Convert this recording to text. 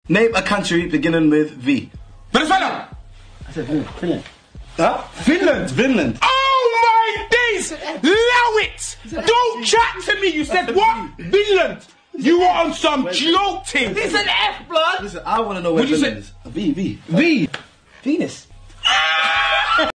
Name a country beginning with V. Venezuela! I said Finland. Huh? Finland! Vinland. Oh my days! Allow it! Don't chat to me! You said what? Vinland! You were on some joke thing! It's an F, blood! Listen, I want to know where What'd you Vinland say? is. V. V. Venus.